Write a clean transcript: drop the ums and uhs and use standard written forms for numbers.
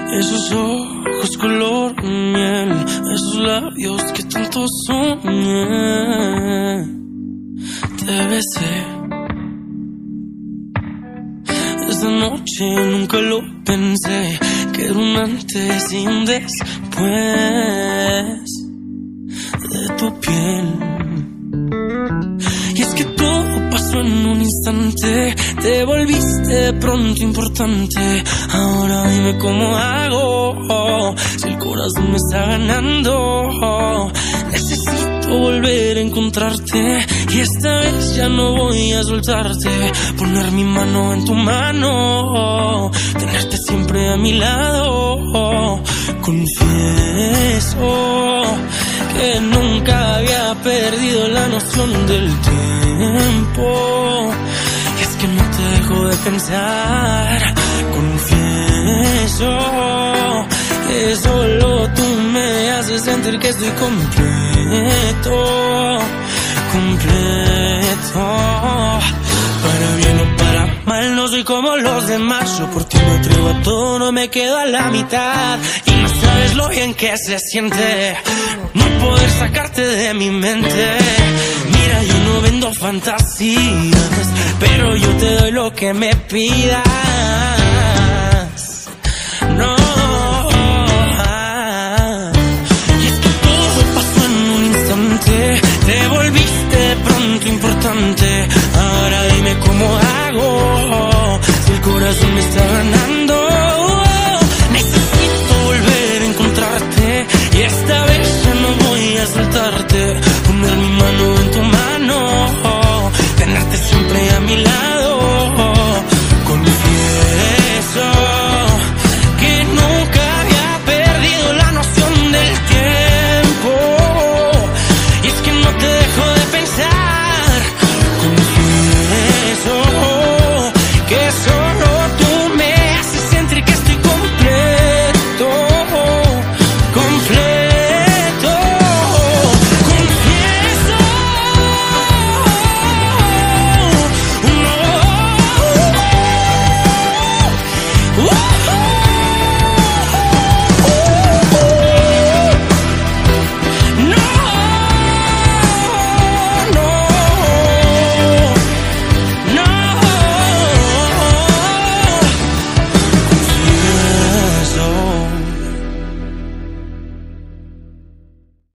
Esos ojos color miel, esos labios que tanto soñé. Te besé. Esa noche nunca lo pensé, que era un antes y un después de tu piel. Y es que todo pasó en un instante, te volviste de pronto importante. Ahora dime cómo hago, si el corazón me está ganando. Necesito volver a encontrarte, y esta vez ya no voy a soltarte. Poner mi mano en tu mano, tenerte siempre a mi lado. Confieso que nunca había perdido la noción del tiempo, y es que no te dejo de pensar. Confieso que solo tú me haces sentir que estoy completo, completo. Para bien o para mal, no soy como los demás. Yo por ti me atrevo a todo, no me quedo a la mitad. Y no sabes lo bien que se siente no poder sacarte de mi mente. Mira, yo no vendo fantasías, pero yo te doy lo que me pidas.